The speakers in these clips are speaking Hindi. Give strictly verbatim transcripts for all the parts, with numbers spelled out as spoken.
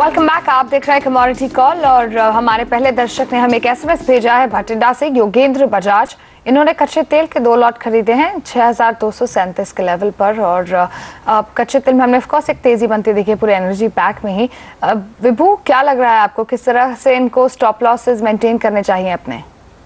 Welcome back. आप देख रहे हैं कमोडिटी कॉल और हमारे पहले दर्शक ने हमें एक एसएमएस भेजा है भटिंडा से। योगेंद्र बजाज, इन्होंने कच्चे तेल के दो लॉट खरीदे हैं छह हजार दो सौ सैंतीस के लेवल पर और कच्चे तेल में हमने ऑफकोर्स एक तेजी बनती देखी पूरे एनर्जी पैक में ही। विभू, क्या लग रहा है आपको, किस तरह से इनको स्टॉप लॉसेस मेंटेन करने चाहिए अपने?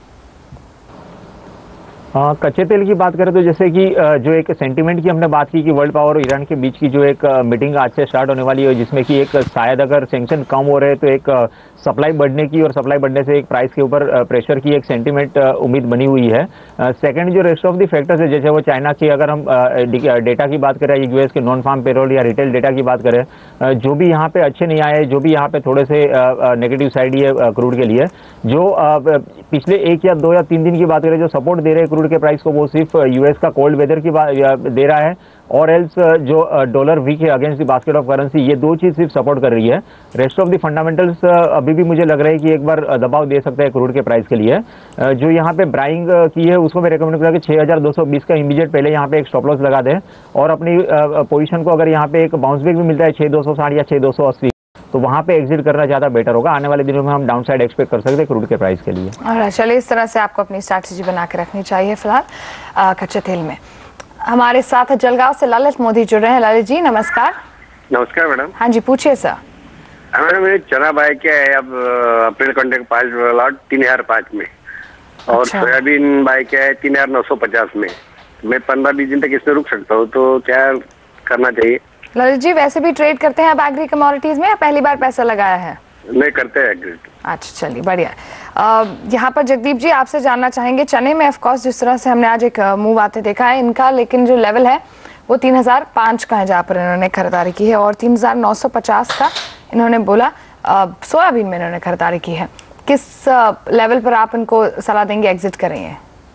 हाँ, कच्चे तेल की बात करें तो जैसे कि जो एक सेंटीमेंट की हमने बात की कि वर्ल्ड पावर और ईरान के बीच की जो एक मीटिंग आज से स्टार्ट होने वाली है, जिसमें कि एक शायद अगर सैंक्शन कम हो रहे तो एक सप्लाई बढ़ने की और सप्लाई बढ़ने से एक प्राइस के ऊपर प्रेशर की एक सेंटीमेंट उम्मीद बनी हुई है। सेकंड, जो रेस्ट ऑफ द फैक्टर्स है, जैसे वो चाइना की अगर हम डेटा की बात करें, यूएस के नॉन फार्म पेरोल या रिटेल डेटा की बात करें, जो भी यहाँ पे अच्छे नहीं आए, जो भी यहाँ पे थोड़े से नेगेटिव साइड ही है क्रूड के लिए, जो पिछले एक या दो या तीन दिन की बात करें जो सपोर्ट दे रहे हैं क्रूड के प्राइस को, वो सिर्फ यूएस का कोल्ड वेदर की बात दे रहा है और एल्स जो डॉलर वीक है against the basket of currency, ये दो चीज सिर्फ सपोर्ट कर रही है। रेस्ट ऑफ द फंडामेंटल्स अभी भी मुझे लग रहा है कि एक बार दबाव दे सकता है क्रूड के प्राइस के लिए। जो यहाँ पे ब्राइंग की है उसको मैं रेकमेंड करूँगा कि छह हजार दो सौ बीस का इमीडिएट पहले यहाँ पे एक स्टॉप लॉस लगा दें और अपनी पोजीशन को अगर यहाँ पे एक बाउंस बैक भी मिलता है छह दो सौ साठ या छह दो सौ अस्सी, तो वहां पे एग्जिट करना ज्यादा बेटर होगा। आने वाले दिनों में हम डाउन साइड एक्सपेक्ट कर सकते हैं क्रूड के प्राइस के लिए। और चलिए, इस तरह से आपको अपनी स्ट्रैटेजी बना के रखनी चाहिए फिलहाल कच्चे तेल में। हमारे साथ जलगांव से ललित मोदी जुड़ रहे हैं। ललित जी नमस्कार। नमस्कार मैडम। हाँ जी, पूछिए सर। मैडम, ये चना बाय क्या है अब अप्रैल कॉन्ट्रैक्ट पाँच लॉट तीन हजार पाँच में और अच्छा। सोयाबीन बाय क्या है तीन हजार नौ सौ पचास में। मैं पंद्रह बीस दिन तक इसमें रुक सकता हूँ, तो क्या करना चाहिए? ललित जी, वैसे भी ट्रेड करते हैं आप एग्री कमोडिटीज में या पहली बार पैसा लगाया है? नहीं, करते हैं एग्री। अच्छा, चलिए बढ़िया। यहाँ पर जगदीप जी आपसे जानना चाहेंगे, चने में ऑफ कोर्स जिस तरह से हमने आज एक मूव आते देखा है इनका, लेकिन जो लेवल है वो तीन हजार पाँच का है जहाँ पर इन्होंने खरीदारी की है और तीन हजार नौ सौ पचास का इन्होंने बोला सोयाबीन में इन्होंने खरीदारी की है। किस लेवल पर आप इनको सलाह देंगे एग्जिट करेंगे?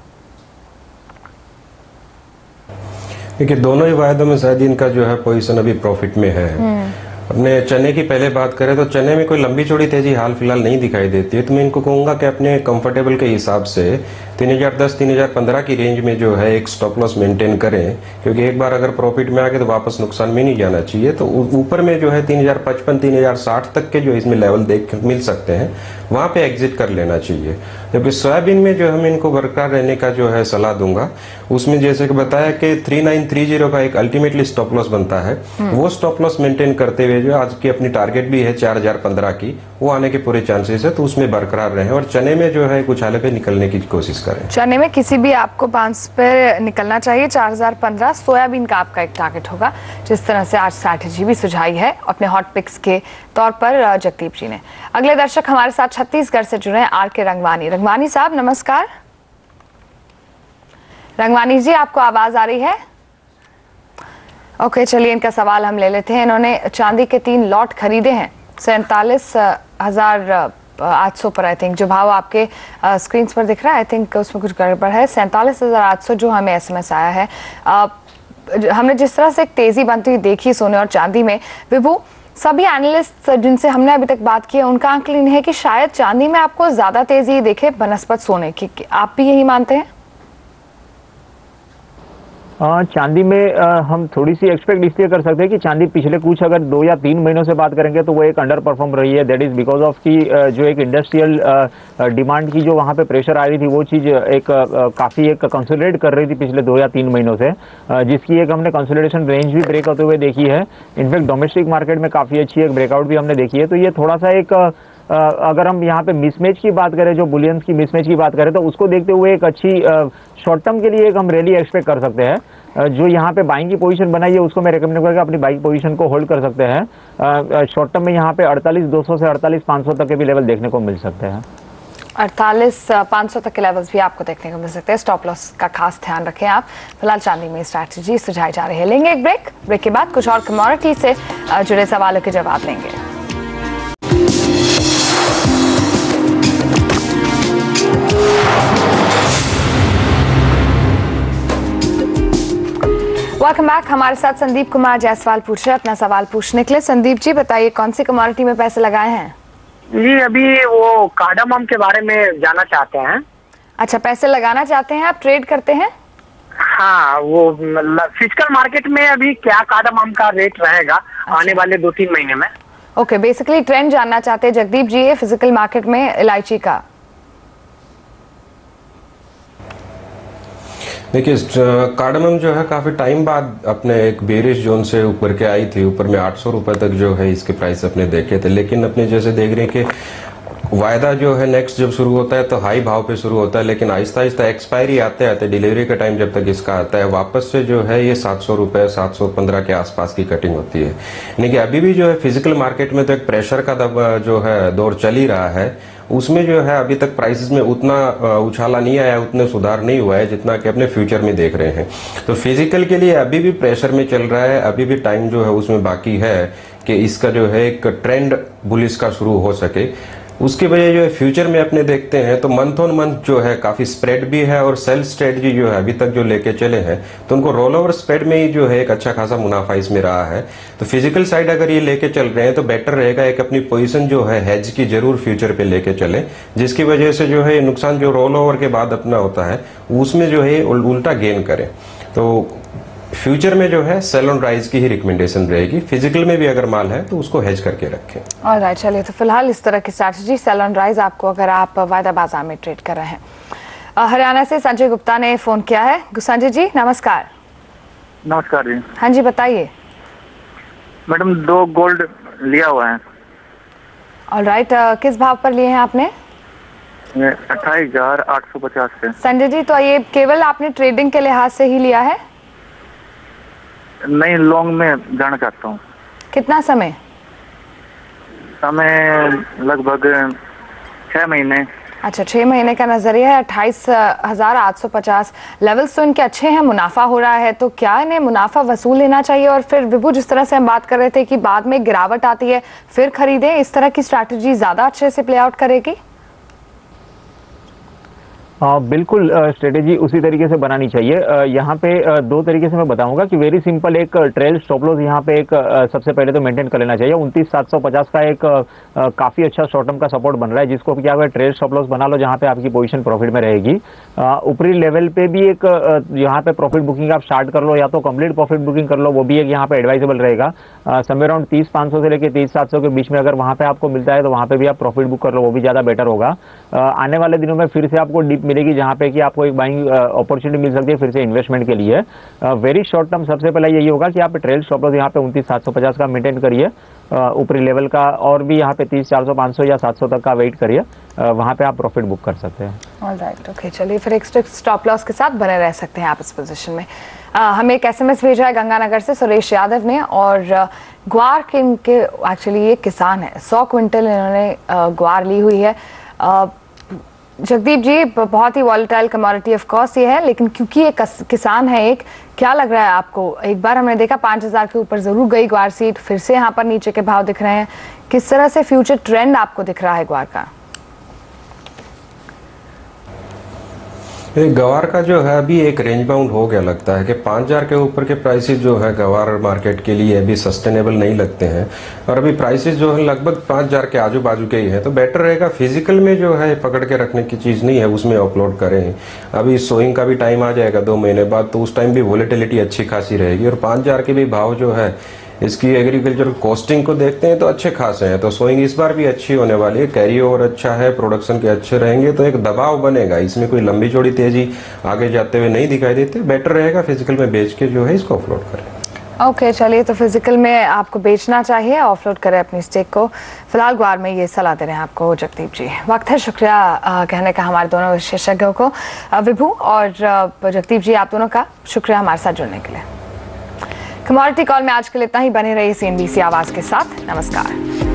देखिए, दोनों ही वायदों में शायद इनका जो है पोजीशन अभी प्रॉफिट में है। अपने चने की पहले बात करें तो चने में कोई लंबी चौड़ी तेजी हाल फिलहाल नहीं दिखाई देती है, तो मैं इनको कहूंगा कि अपने कंफर्टेबल के हिसाब से तीन हजार दस तीन हजार पंद्रह की रेंज में जो है एक स्टॉप लॉस मेंटेन करें, क्योंकि एक बार अगर प्रॉफिट में आ गए तो वापस नुकसान में नहीं जाना चाहिए। तो ऊपर में जो है तीन हजार पचपन तीन हजार साठ तक के जो इसमें लेवल देख मिल सकते हैं, वहां पे एग्जिट कर लेना चाहिए। जबकि सोयाबीन में जो हम इनको बरकरार रहने का जो है सलाह दूंगा, उसमें जैसे कि बताया कि थ्री नाइन थ्री जीरो का एक अल्टीमेटली स्टॉप लॉस बनता है, वो स्टॉप लॉस मेंटेन करते हुए जो आज की अपनी टारगेट भी है चार हजार पंद्रह की, वो आने के पूरे चांसेस है, तो उसमें बरकरार रहे और चने में जो है कुछ हाल पे निकलने की कोशिश करें। चने में किसी भी आपको बांस पे निकलना चाहिए चार हजार पंद्रह। सोयाबीन का आपका एक टारगेट होगा, जिस तरह से आज स्ट्रैटेजी भी सुझाई है अपने हॉट पिक्स के तौर पर जगदीप जी ने। अगले दर्शक हमारे साथ छत्तीसगढ़ से जुड़े हैं आर के रंगवानी। रंगवानी साहब नमस्कार। रंगवानी जी, आपको आवाज आ रही है? ओके, चलिए इनका सवाल हम ले लेते हैं। इन्होंने चांदी के तीन लॉट खरीदे हैं सैंतालीस हजार आठ सौ पर। आई थिंक जो भाव आपके स्क्रीन पर दिख रहा है, आई थिंक उसमें कुछ गड़बड़ है। सैंतालीस हजार आठ सौ जो हमें एसएमएस आया है। आ, हमने जिस तरह से एक तेजी बनती हुई देखी सोने और चांदी में, विभू, सभी एनालिस्ट जिनसे हमने अभी तक बात की है उनका आंकलन है कि शायद चांदी में आपको ज्यादा तेजी देखे बनस्पत सोने की। आप भी यही मानते हैं? आ, चांदी में आ, हम थोड़ी सी एक्सपेक्ट इसलिए कर सकते हैं कि चांदी पिछले कुछ अगर दो या तीन महीनों से बात करेंगे तो वो एक अंडर परफॉर्म रही है। दैट इज बिकॉज ऑफ की जो एक इंडस्ट्रियल डिमांड की जो वहाँ पे प्रेशर आ रही थी, वो चीज़ एक आ, काफ़ी एक कंसोलिडेट कर रही थी पिछले दो या तीन महीनों से, आ, जिसकी एक हमने कंसोलिडेशन रेंज भी ब्रेक होते हुए देखी है। इनफैक्ट डोमेस्टिक मार्केट में काफ़ी अच्छी एक ब्रेकआउट भी हमने देखी है। तो ये थोड़ा सा एक Uh, अगर हम यहाँ पे मिसमैच की बात करें, जो बुलियंस की मिसमैच की बात करें, तो उसको देखते हुए एक अच्छी शॉर्ट टर्म के लिए एक हम रैली एक्सपेक्ट कर सकते हैं। uh, जो यहाँ पे बाइंग की पोजीशन बनाई है उसको मैं रेकमेंड करूँगा अपनी बाइंग पोजीशन को होल्ड कर सकते हैं। शॉर्ट टर्म में यहाँ पे अड़तालीस दो सौ से अड़तालीस पाँच सौ तक के भी लेवल देखने को मिल सकते हैं। अड़तालीस पाँच सौ तक के लेवल्स भी आपको देखने को मिल सकते हैं। स्टॉप लॉस का खास ध्यान रखें आप। फिलहाल चांदी में स्ट्रैटेजी सुझाई जा रही है। लेंगे एक ब्रेक। ब्रेक के बाद कुछ और कमोडिटी से जुड़े सवालों के जवाब लेंगे। Welcome back. हमारे साथ संदीप कुमार जायसवाल पूछ रहे हैं अपना सवाल पूछने के लिए। संदीप जी बताइए, कौन सी कमोडिटी में पैसे लगाए हैं? जी, अभी वो कार्डमम के बारे में जानना चाहते हैं। अच्छा, पैसे लगाना चाहते हैं आप, ट्रेड करते हैं? हाँ, वो फिजिकल मार्केट में अभी क्या कार्डमम का रेट रहेगा आने वाले दो तीन महीने में? ओके, बेसिकली ट्रेंड जानना चाहते हैं जगदीप जी ये फिजिकल मार्केट में इलायची का। देखिए, कार्डमम जो है काफी टाइम बाद अपने एक बेरिश जोन से ऊपर के आई थी, ऊपर में आठ सौ रुपए तक जो है इसके प्राइस अपने देखे थे, लेकिन अपने जैसे देख रहे हैं कि वायदा जो है नेक्स्ट जब शुरू होता है तो हाई भाव पे शुरू होता है, लेकिन आहिस्ता आहिस्ता एक्सपायरी आते आते डिलीवरी का टाइम जब तक इसका आता है वापस से जो है ये सात सौ रुपए सात सौ पंद्रह के आसपास की कटिंग होती है। यानी कि अभी भी जो है फिजिकल मार्केट में तो एक प्रेशर का दबा जो है दौर चल ही रहा है, उसमें जो है अभी तक प्राइसेस में उतना उछाला नहीं आया, उतने सुधार नहीं हुआ है जितना कि अपने फ्यूचर में देख रहे हैं। तो फिजिकल के लिए अभी भी प्रेशर में चल रहा है, अभी भी टाइम जो है उसमें बाकी है कि इसका जो है एक ट्रेंड बुलिश का शुरू हो सके। उसके वजह जो है फ्यूचर में अपने देखते हैं तो मंथ ऑन मंथ जो है काफी स्प्रेड भी है और सेल स्ट्रेटजी जो है अभी तक जो लेके चले हैं तो उनको रोल ओवर स्प्रेड में ही जो है एक अच्छा खासा मुनाफा इसमें रहा है। तो फिजिकल साइड अगर ये लेके चल रहे हैं तो बेटर रहेगा एक अपनी पोजीशन जो है हेज की जरूर फ्यूचर पे लेके चले, जिसकी वजह से जो है नुकसान जो रोल ओवर के बाद अपना होता है उसमें जो है उल्टा गेन करे। तो फ्यूचर में जो है सेल ऑन राइज की ही रिकमेंडेशन रहेगी। फिजिकल में भी अगर माल है तो उसको हेज करके रखें। ऑलराइट, चलिए तो फिलहाल इस तरह की स्ट्रैटेजी सेल ऑन राइज आपको अगर आप वायदा बाजार में ट्रेड कर रहे हैं। हरियाणा से संजय गुप्ता ने फोन किया है। संजय जी नमस्कार। नमस्कार जी। हाँ जी बताइए। मैडम दो गोल्ड लिया हुआ है। ऑलराइट, किस भाव पर लिए हैं आपने? अट्ठाईस हजार आठ सौ पचास से। संजय जी तो ये केवल आपने ट्रेडिंग के लिहाज से ही लिया है? नहीं, लॉन्ग में जाना चाहता हूँ। कितना समय? समय लगभग छह महीने। अच्छा, छह महीने का नजरिया है। अट्ठाईस हजार आठ सौ पचास लेवल्स तो इनके अच्छे हैं, मुनाफा हो रहा है, तो क्या इन्हें मुनाफा वसूल लेना चाहिए और फिर विभू जिस तरह से हम बात कर रहे थे कि बाद में गिरावट आती है फिर खरीदें, इस तरह की स्ट्रैटेजी ज्यादा अच्छे से प्ले आउट करेगी? आ, बिल्कुल स्ट्रेटेजी उसी तरीके से बनानी चाहिए। यहाँ पे आ, दो तरीके से मैं बताऊंगा कि वेरी सिंपल एक ट्रेल स्टॉप लॉस यहाँ पे एक आ, सबसे पहले तो मेंटेन कर लेना चाहिए। उनतीस सात सौ पचास का एक आ, काफी अच्छा शॉर्ट टर्म का सपोर्ट बन रहा है, जिसको क्या है ट्रेल स्टॉप लॉस बना लो जहाँ पे आपकी पोजीशन प्रॉफिट में रहेगी। ऊपरी लेवल पे भी एक यहाँ पे प्रॉफिट बुकिंग आप स्टार्ट कर लो या तो कंप्लीट प्रॉफिट बुकिंग कर लो, वो भी एक यहाँ पे एडवाइजेबल रहेगा। समय अराउंड तीस पाँच सौ से लेकर तीस सात सौ के बीच में अगर वहाँ पे आपको मिलता है तो वहाँ पे भी आप प्रॉफिट बुक कर लो, वो भी ज्यादा बेटर होगा। आने वाले दिनों में फिर से आपको डिप मिलेगी जहाँ पे कि आपको एक बाइंग अपॉर्चुनिटी मिल सकती है फिर से इन्वेस्टमेंट के लिए। वेरी शॉर्ट टर्म सबसे पहले यही होगा कि आप ट्रेल स्टॉप लॉस यहाँ पे उनतीस सात सौ पचास का मेंटेन करिए, ऊपरी लेवल का और भी यहाँ पे तीस चार सौ पाँच सौ या सात सौ तक का वेट करिए, वहाँ पे आप प्रॉफिट बुक कर सकते हैं। ऑलराइट, ओके, चलिए फिर एक स्टॉप लॉस के साथ बने रह सकते हैं आप इस पोजीशन में। आ, हमें एक एसएमएस भेजा है गंगानगर से सुरेश यादव ने, और ग्वार के इनके एक्चुअली ये किसान है, सौ क्विंटल इन्होंने ग्वार ली हुई है। आ, जगदीप जी बहुत ही वॉलेटाइल कमोडिटी ऑफ कोर्स ये है, लेकिन क्योंकि ये किसान है एक, क्या लग रहा है आपको? एक बार हमने देखा पांच हजार के ऊपर जरूर गई ग्वार सीट, फिर से यहाँ पर नीचे के भाव दिख रहे हैं, किस तरह से फ्यूचर ट्रेंड आपको दिख रहा है ग्वार का? गवार का जो है अभी एक रेंज बाउंड हो गया, लगता है कि पाँच हजार के ऊपर के प्राइसेस जो है गवार मार्केट के लिए अभी सस्टेनेबल नहीं लगते हैं, और अभी प्राइसेस जो है लगभग पाँच हजार के आजू बाजू के ही है। तो बेटर रहेगा फिजिकल में जो है पकड़ के रखने की चीज़ नहीं है, उसमें अपलोड करें। अभी सोइंग का भी टाइम आ जाएगा दो महीने बाद, तो उस टाइम भी वोलेटिलिटी अच्छी खासी रहेगी, और पाँच हजार के भी भाव जो है इसकी एग्रीकल्चर कॉस्टिंग को देखते हैं तो अच्छे खासे हैं। तो सोइंग इस बार भी अच्छी होने वाली है, कैरी ओवर अच्छा है, प्रोडक्शन के अच्छे रहेंगे, तो एक दबाव बनेगा। इसमें कोई लंबी चौड़ी तेजी आगे जाते हुए नहीं दिखाई देती। बेटर रहेगा फिजिकल में बेच के जो है इसको ऑफलोड करें। ओके okay, चलिए तो फिजिकल में आपको बेचना चाहिए, ऑफलोड करें अपनी स्टेक को। फिलहाल ग्वार में ये सलाह दे रहे हैं आपको जगदीप जी। वक्त है शुक्रिया आ, कहने का हमारे दोनों विशेषज्ञों को, विभू और जगदीप जी, आप दोनों का शुक्रिया हमारे साथ जुड़ने के लिए। कमोडिटी कॉल में आज के लिए इतना ही। बने रहिए सीएनबीसी आवाज के साथ। नमस्कार।